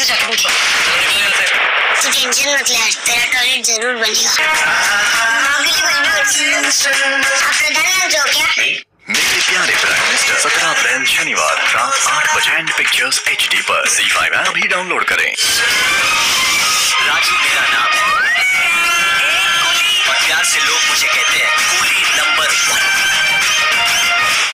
से जाके पूछ लो। तू टेंशन मत ले, तेरा टॉयलेट जरूर बनेगा। आप प्रधानमंत्री हो क्या? मेरे प्यारे प्राइम मिनिस्टर 17 अप्रैल शनिवार रात 8 बजे पिक्चर्स HD पर Z5 ऐप भी डाउनलोड करें।